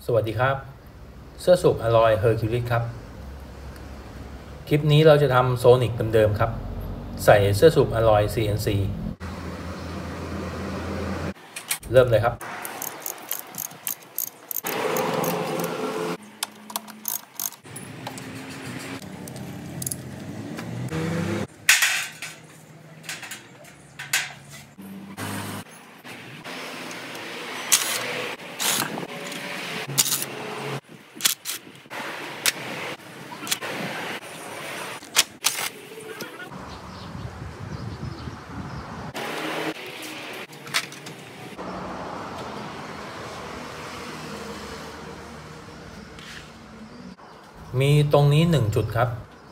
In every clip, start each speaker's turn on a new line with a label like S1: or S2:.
S1: สวัสดีครับเสื้อสูบอลอยเฮอร์คิวลิสครับคลิปนี้เราจะทำโซนิกเดิมๆครับใส่เสื้อสูบอลอย CNC เริ่มเลยครับมีตรงนี้1จุดครับ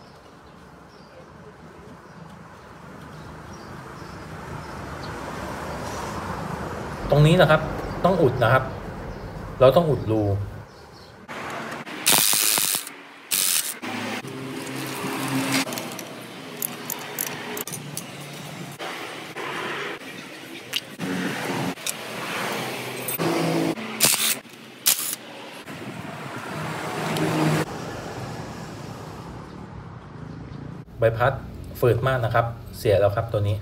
S1: ตรงนี้นะครับต้องอุดนะครับเราต้องอุดรูใบพัดฝืดมากนะครับเสียแล้วครับตัวนี้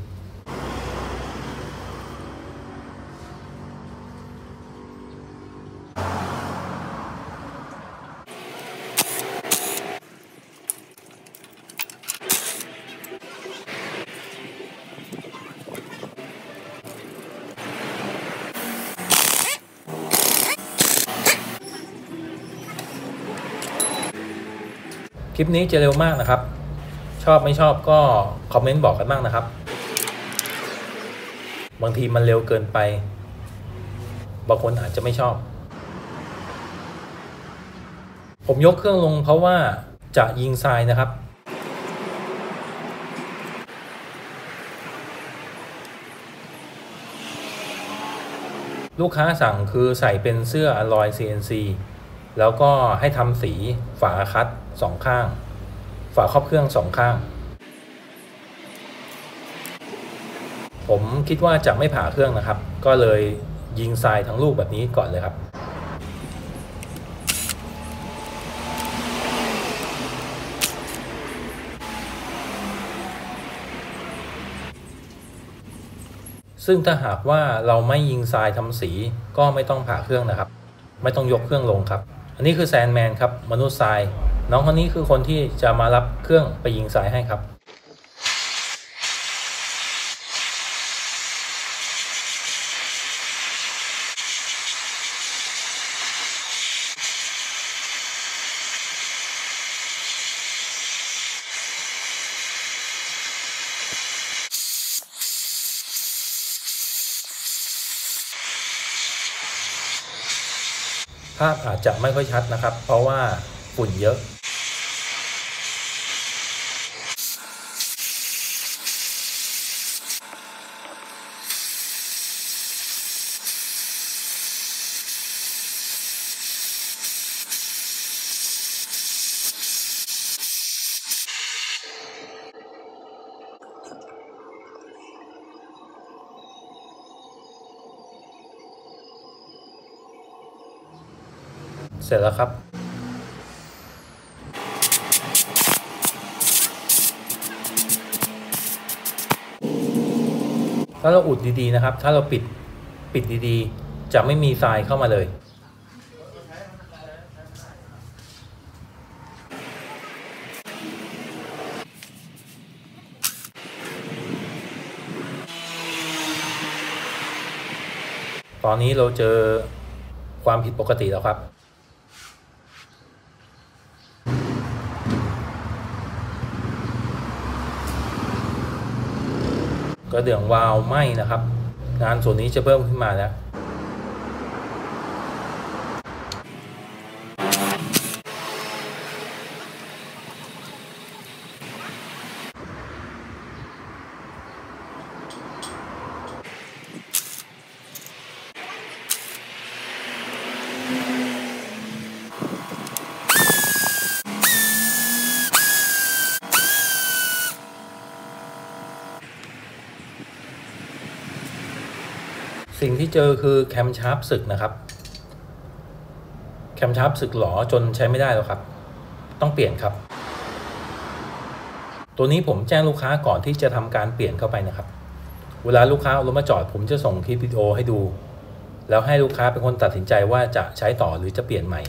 S1: คลิปนี้จะเร็วมากนะครับชอบไม่ชอบก็คอมเมนต์บอกกันบ้างนะครับบางทีมันเร็วเกินไปบางคนอาจจะไม่ชอบผมยกเครื่องลงเพราะว่าจะยิงทรายนะครับลูกค้าสั่งคือใส่เป็นเสื้ออลอย CNC แล้วก็ให้ทำสีฝาคัด2ข้างฝาครอบเครื่อง2ข้างผมคิดว่าจะไม่ผ่าเครื่องนะครับก็เลยยิงทรายทั้งลูกแบบนี้ก่อนเลยครับซึ่งถ้าหากว่าเราไม่ยิงทรายทำสีก็ไม่ต้องผ่าเครื่องนะครับไม่ต้องยกเครื่องลงครับอันนี้คือแซนแมนครับมนุษย์ทรายน้องคนนี้คือคนที่จะมารับเครื่องไปยิงทรายให้ครับภาพอาจจะไม่ค่อยชัดนะครับเพราะว่าฝุ่นเยอะเสร็จแล้วครับถ้าเราอุดดีๆนะครับถ้าเราปิดดีๆจะไม่มีทรายเข้ามาเลยตอนนี้เราเจอความผิดปกติแล้วครับกระเดื่องวาล์วไหม้นะครับงานส่วนนี้จะเพิ่มขึ้นมาแล้วสิ่งที่เจอคือแคมชาร์ปสึกนะครับแคมชาร์ปสึกหรอจนใช้ไม่ได้แล้วครับต้องเปลี่ยนครับตัวนี้ผมแจ้งลูกค้าก่อนที่จะทำการเปลี่ยนเข้าไปนะครับเวลาลูกค้าเอารถมาจอดผมจะส่งคลิปวิดีโอให้ดูแล้วให้ลูกค้าเป็นคนตัดสินใจว่าจะใช้ต่อหรือจะเปลี่ยนใหม่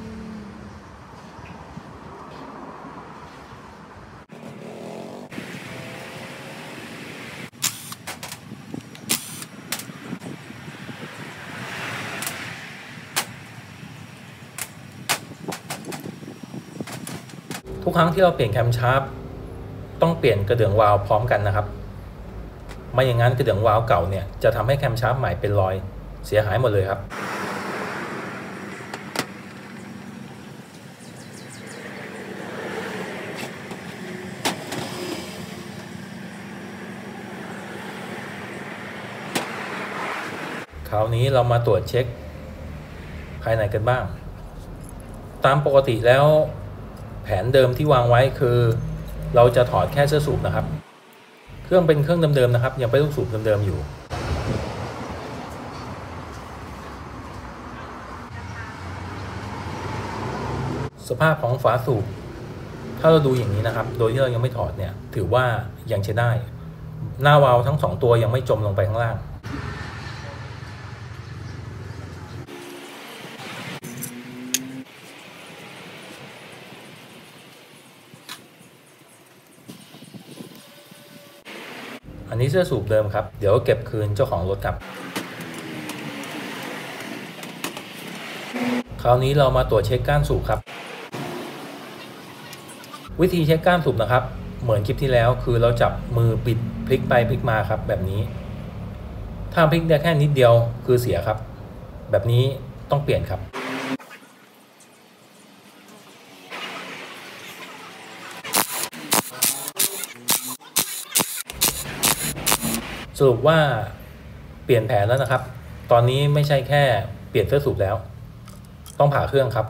S1: ทุกครั้งที่เราเปลี่ยนแคมชาร์ปต้องเปลี่ยนกระเดื่องวาล์วพร้อมกันนะครับไม่อย่างนั้นกระเดื่องวาล์วเก่าเนี่ยจะทำให้แคมชาร์ปใหม่เป็นรอยเสียหายหมดเลยครับคราวนี้เรามาตรวจเช็คภายในกันบ้างตามปกติแล้วแผนเดิมที่วางไว้คือเราจะถอดแค่เสื้อสูบนะครับเครื่องเป็นเครื่องเดิมๆนะครับยังเป็นลูกสูบเดิมๆอยู่สภาพของฝาสูบถ้าเราดูอย่างนี้นะครับโดยที่เรายังไม่ถอดเนี่ยถือว่ายังใช้ได้หน้าวาล์วทั้ง2ตัวยังไม่จมลงไปข้างล่างอันนี้เสื้อสูบเดิมครับเดี๋ยวเก็บคืนเจ้าของรถครับคราวนี้เรามาตรวจเช็คก้านสูบครับวิธีเช็คก้านสูบนะครับเหมือนคลิปที่แล้วคือเราจับมือปิดพลิกไปพลิกมาครับแบบนี้ถ้าพลิกได้แค่นิดเดียวคือเสียครับแบบนี้ต้องเปลี่ยนครับสรุปว่าเปลี่ยนแผนแล้วนะครับตอนนี้ไม่ใช่แค่เปลี่ยนเสื้อสูบแล้วต้องผ่าเครื่องครับ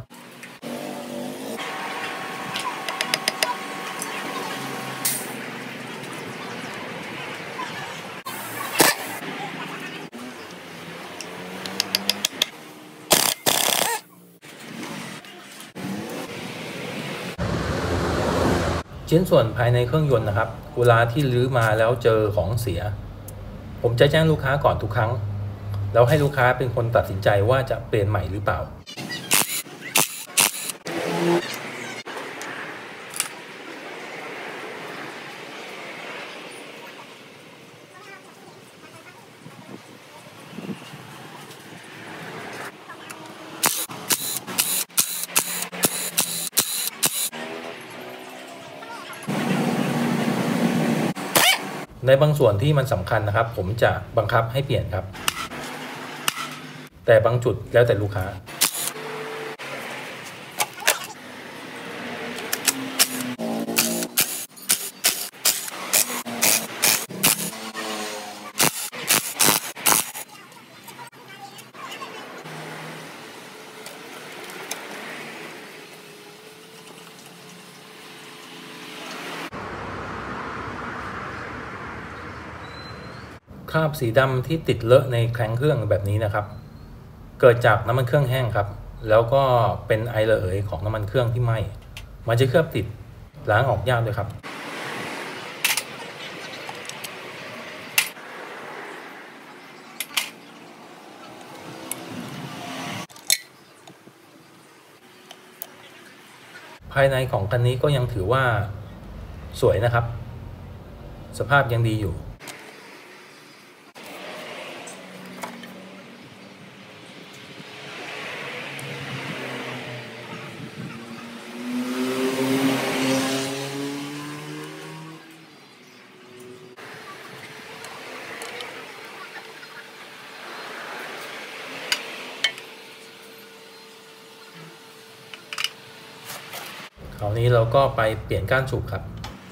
S1: ชิ้นส่วนภายในเครื่องยนต์นะครับเวลาที่รื้อมาแล้วเจอของเสียผมจะแจ้งลูกค้าก่อนทุกครั้งแล้วให้ลูกค้าเป็นคนตัดสินใจว่าจะเปลี่ยนใหม่หรือเปล่าในบางส่วนที่มันสำคัญนะครับผมจะบังคับให้เปลี่ยนครับแต่บางจุดแล้วแต่ลูกค้าคราบสีดำที่ติดเลอะในแคร้งเครื่องแบบนี้นะครับเกิดจากน้ำมันเครื่องแห้งครับแล้วก็เป็นไอระเหยของน้ำมันเครื่องที่ไหม้มันจะเคลือบติดล้างออกยากด้วยครับภายในของคันนี้ก็ยังถือว่าสวยนะครับสภาพยังดีอยู่คราวนี้เราก็ไปเปลี่ยนก้านสูบครับ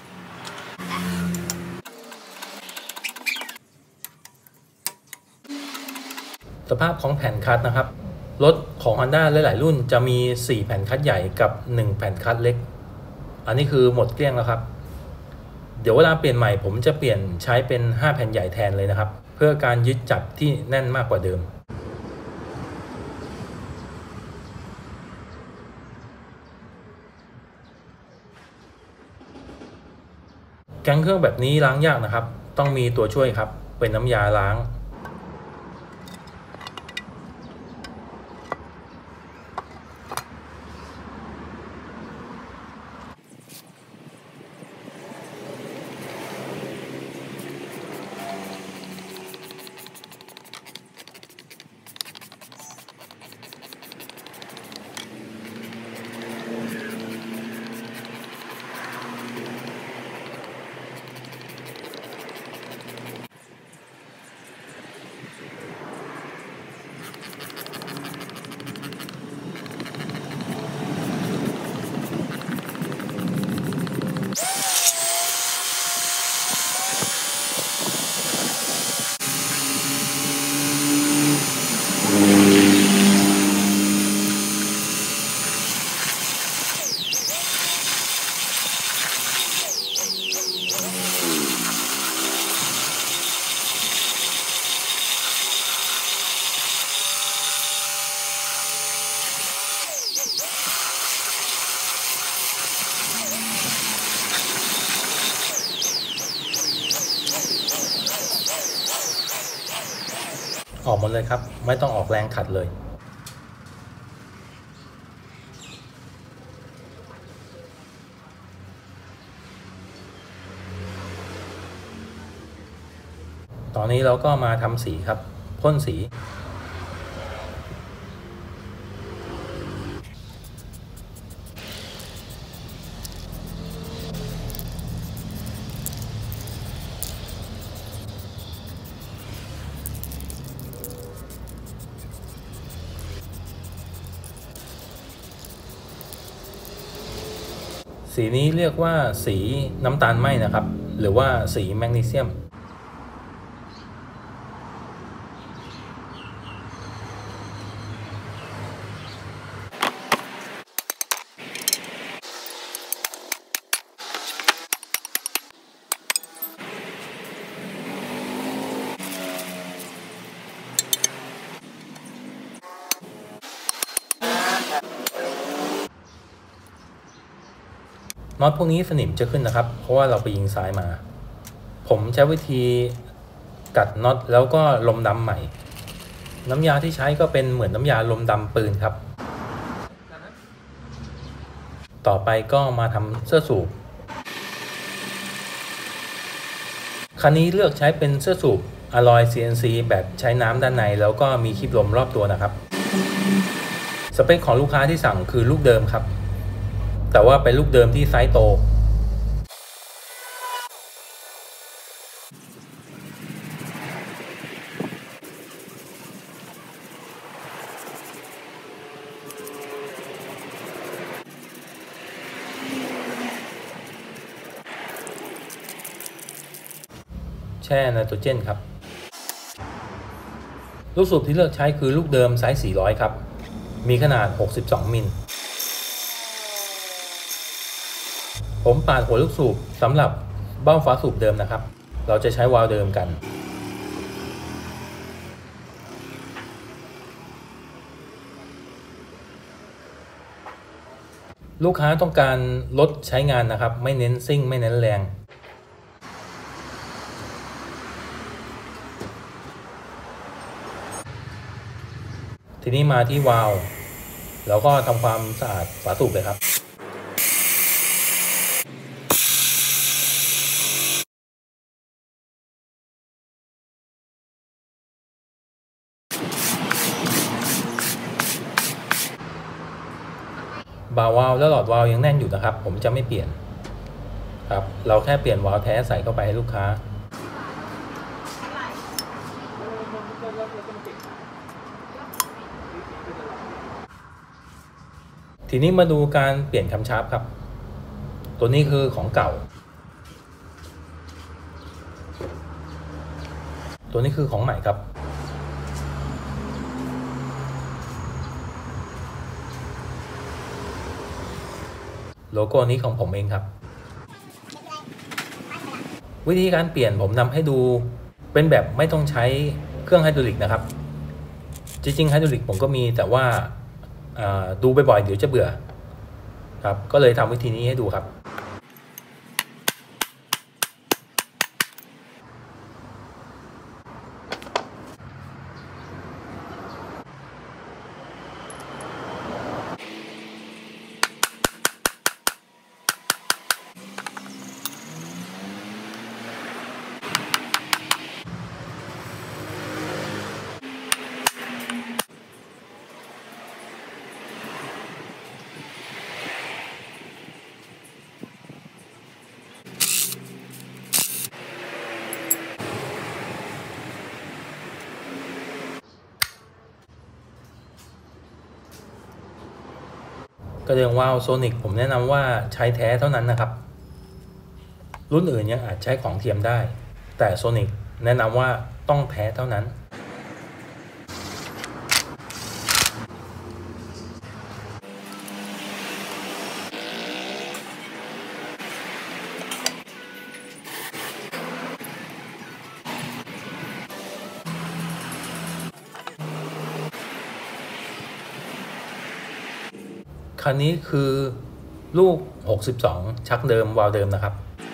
S1: สภาพของแผ่นคัตนะครับรถของ Honda หลายๆรุ่นจะมี4แผ่นคัตใหญ่กับ1แผ่นคัตเล็กอันนี้คือหมดเกลี้ยงแล้วครับเดี๋ยวเวลาเปลี่ยนใหม่ผมจะเปลี่ยนใช้เป็น5แผ่นใหญ่แทนเลยนะครับเพื่อการยึดจับที่แน่นมากกว่าเดิมก๊งเครื่องแบบนี้ล้างยากนะครับต้องมีตัวช่วยครับเป็นน้ำยาล้างออกหมดเลยครับไม่ต้องออกแรงขัดเลยตอนนี้เราก็มาทำสีครับพ่นสีสีนี้เรียกว่าสีน้ำตาลไหม้นะครับหรือว่าสีแมกนีเซียมน็อตพวกนี้สนิมจะขึ้นนะครับเพราะว่าเราไปยิงซ้ายมาผมใช้วิธีกัดน็อตแล้วก็ลมดำใหม่น้ำยาที่ใช้ก็เป็นเหมือนน้ำยาลมดำปืนครับต่อไปก็มาทำเสื้อสูบคันนี้เลือกใช้เป็นเสื้อสูบอลลอย CNC แบบใช้น้ำด้านในแล้วก็มีคลิปลมรอบตัวนะครับสเปคของลูกค้าที่สั่งคือลูกเดิมครับแต่ว่าเป็นลูกเดิมที่ไซส์โตแช่ไนโตรเจนครับลูกสูบที่เลือกใช้คือลูกเดิมไซส์400ครับมีขนาด62มิลผมปาดหัวลูกสูบสำหรับเบ้าฝาสูบเดิมนะครับเราจะใช้วาล์วเดิมกันลูกค้าต้องการลดใช้งานนะครับไม่เน้นซิ่งไม่เน้นแรงทีนี้มาที่วาล์วแล้วก็ทำความสะอาดฝาสูบเลยครับบ่าวาล์วและหลอดวาล์วยังแน่นอยู่นะครับผมจะไม่เปลี่ยนครับเราแค่เปลี่ยนวาล์วแท้ใส่เข้าไปให้ลูกค้าทีนี้มาดูการเปลี่ยนคำชาร์ปครับตัวนี้คือของเก่าตัวนี้คือของใหม่ครับโลโก้นี้ของผมเองครับวิธีการเปลี่ยนผมนำให้ดูเป็นแบบไม่ต้องใช้เครื่องไฮดรอลิกนะครับจริงๆไฮดรอลิกผมก็มีแต่ว่าดูบ่อยๆเดี๋ยวจะเบื่อ ครับก็เลยทำวิธีนี้ให้ดูครับกระเดื่องวาล์วโซนิกผมแนะนำว่าใช้แท้เท่านั้นนะครับรุ่นอื่นยังอาจใช้ของเทียมได้แต่โซนิกแนะนำว่าต้องแท้เท่านั้นคันนี้คือลูก62ชักเดิมวาล์วเดิมนะครับ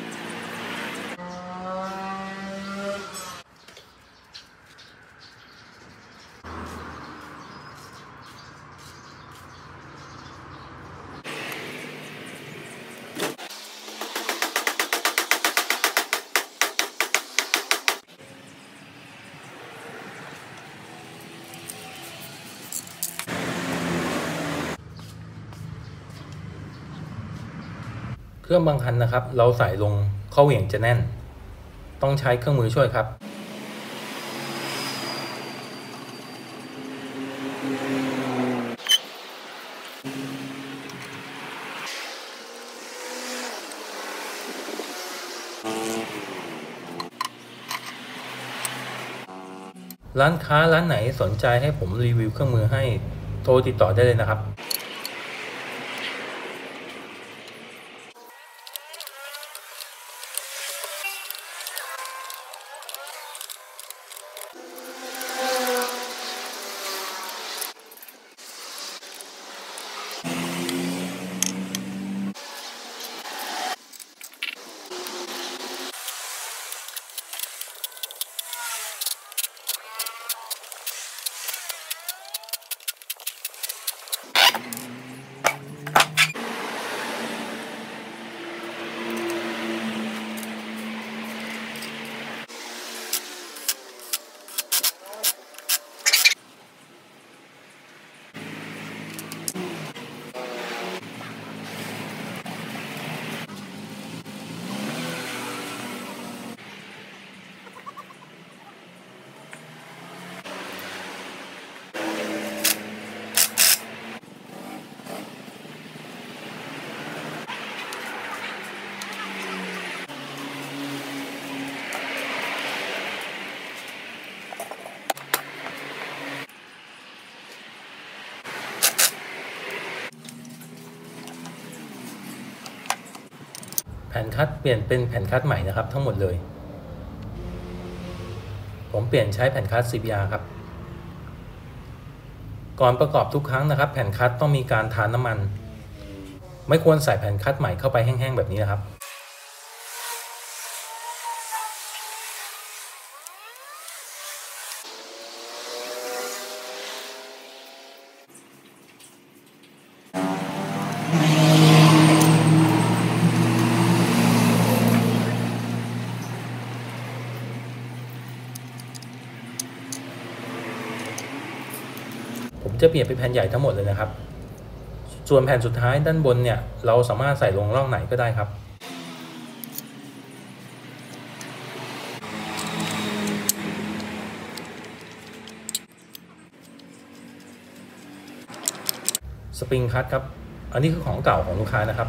S1: เครื่องบางคันนะครับเราใส่ลงข้อเหวี่ยงจะแน่นต้องใช้เครื่องมือช่วยครับร้านค้าร้านไหนสนใจให้ผมรีวิวเครื่องมือให้โทรติดต่อได้เลยนะครับแผ่นคัดเปลี่ยนเป็นแผ่นคัดใหม่นะครับทั้งหมดเลยผมเปลี่ยนใช้แผ่นคัด CBR ครับก่อนประกอบทุกครั้งนะครับแผ่นคัดต้องมีการทาน้ำมันไม่ควรใส่แผ่นคัดใหม่เข้าไปแห้งๆแบบนี้นะครับผมจะเปลี่ยนเป็นแผ่นใหญ่ทั้งหมดเลยนะครับส่วนแผ่นสุดท้ายด้านบนเนี่ยเราสามารถใส่ลงร่องไหนก็ได้ครับสปริงคัทครับอันนี้คือของเก่าของลูกค้านะครับ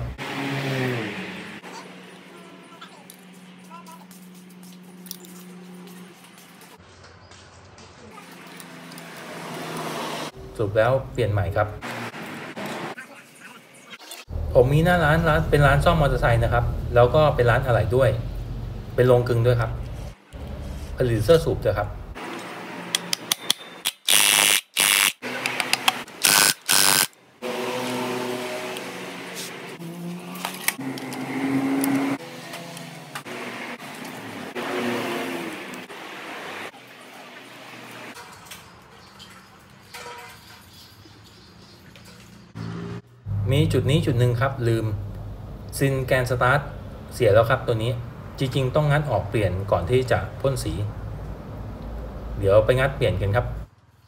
S1: สรุปแล้วเปลี่ยนใหม่ครับผมมีหน้าร้านเป็นร้านซ่อมมอเตอร์ไซค์นะครับแล้วก็เป็นร้านอะไหล่ด้วยเป็นโรงกลึงด้วยครับผลิตเสื้อสูบด้วยครับมีจุดนี้จุดหนึ่งครับลืมซินแกนสตาร์ทเสียแล้วครับตัวนี้จริงๆต้องงัดออกเปลี่ยนก่อนที่จะพ่นสีเดี๋ยวไปงัดเปลี่ยนกันครับ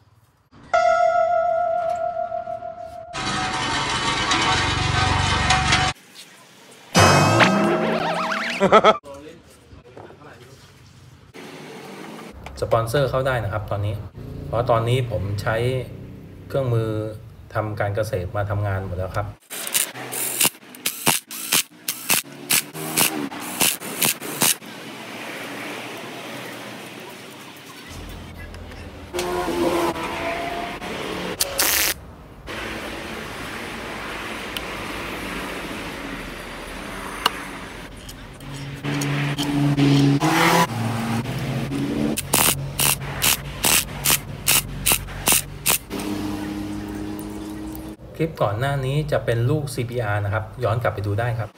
S1: สปอนเซอร์เข้าได้นะครับตอนนี้เพราะตอนนี้ผมใช้เครื่องมือทำการเกษตรมาทำงานหมดแล้วครับคลิปก่อนหน้านี้จะเป็นลูก CPR นะครับย้อนกลับไปดูได้ครับ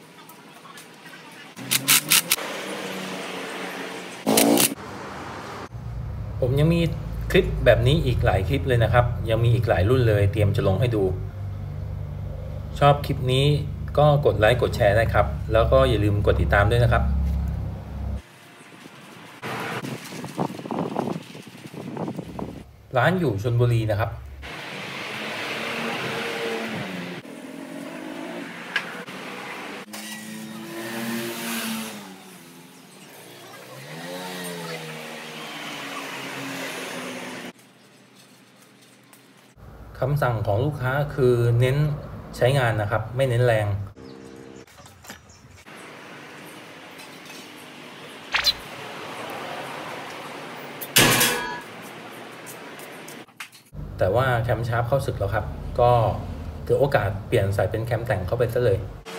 S1: ผมยังมีคลิปแบบนี้อีกหลายคลิปเลยนะครับยังมีอีกหลายรุ่นเลยเตรียมจะลงให้ดูชอบคลิปนี้ก็กดไลค์กดแชร์ได้ครับแล้วก็อย่าลืมกดติดตามด้วยนะครับร้านอยู่ชลบุรีนะครับคำสั่งของลูกค้าคือเน้นใช้งานนะครับไม่เน้นแรงแต่ว่าแคมชาร์ปเข้าศึกแล้วครับก็ถือโอกาสเปลี่ยนใส่เป็นแคมแต่งเข้าไปซะเลย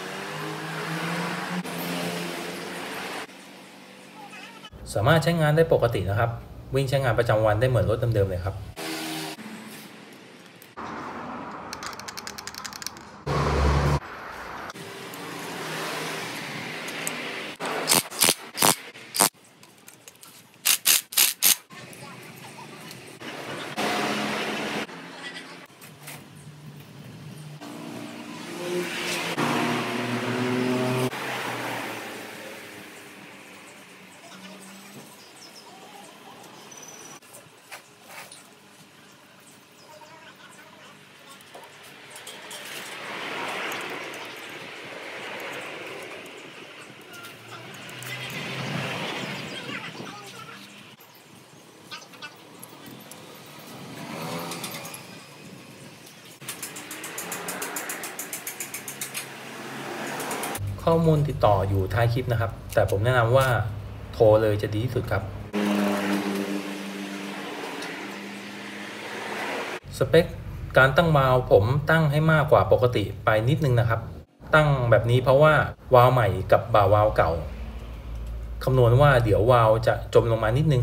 S1: สามารถใช้งานได้ปกตินะครับวิ่งใช้งานประจำวันได้เหมือนรถเดิมๆเลยครับข้อมูลติดต่ออยู่ท้ายคลิปนะครับแต่ผมแนะนำว่าโทรเลยจะดีที่สุดครับสเปคการตั้งวาล์วผมตั้งให้มากกว่าปกติไปนิดนึงนะครับตั้งแบบนี้เพราะว่าวาล์วใหม่กับบ่าวาล์วเก่าคำนวณว่าเดี๋ยววาล์วจะจมลงมานิดนึง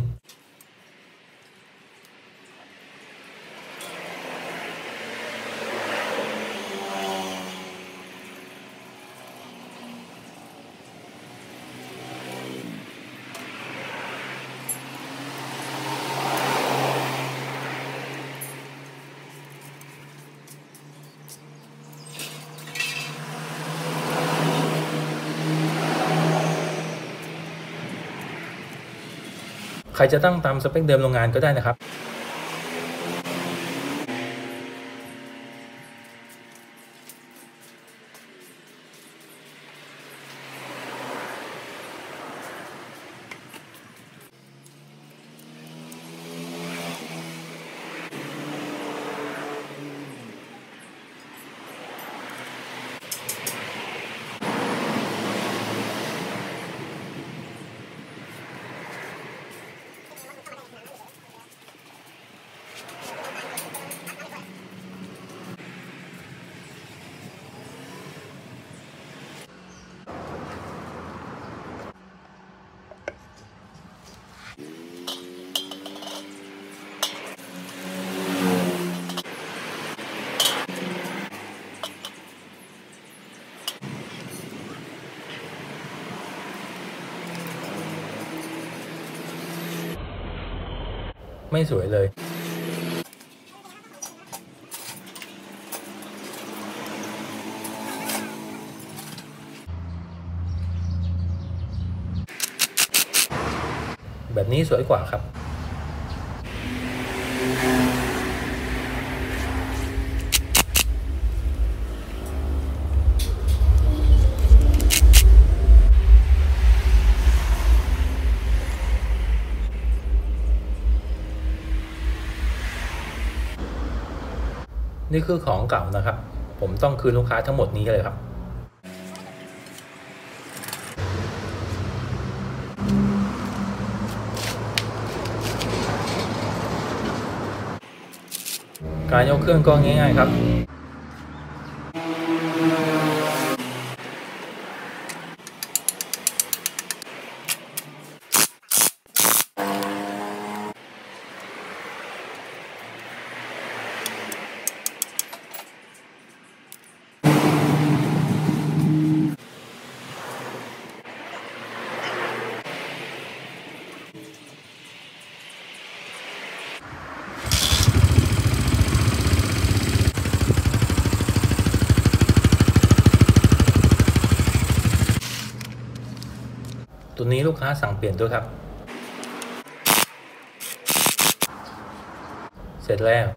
S1: ใครจะตั้งตามสเปคเดิมโรงงานก็ได้นะครับไม่สวยเลยแบบนี้สวยกว่าครับนี่คือของเก่านะครับผมต้องคืนลูกค้าทั้งหมดนี้เลยครับการยกเครื่องก็ง่ายๆครับตัวนี้ลูกค้าสั่งเปลี่ยนด้วยครับเสร็จแล้ว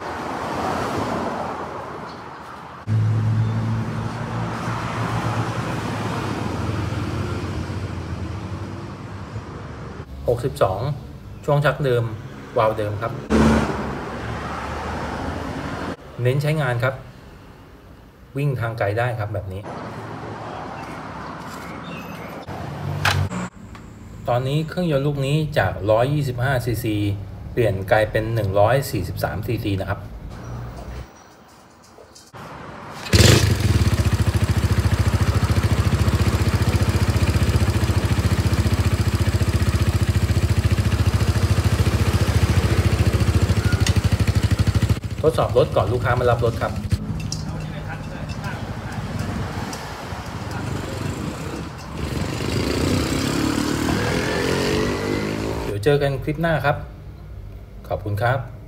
S1: 62ช่วงชักเดิมวาล์วเดิมครับเน้นใช้งานครับวิ่งทางไกลได้ครับแบบนี้ตอนนี้เครื่องยนต์ลูกนี้จาก125ซีซีเปลี่ยนกลายเป็น143ซีซีนะครับทดสอบรถก่อนลูกค้ามารับรถครับเดี๋ยวเจอกันคลิปหน้าครับขอบคุณครับ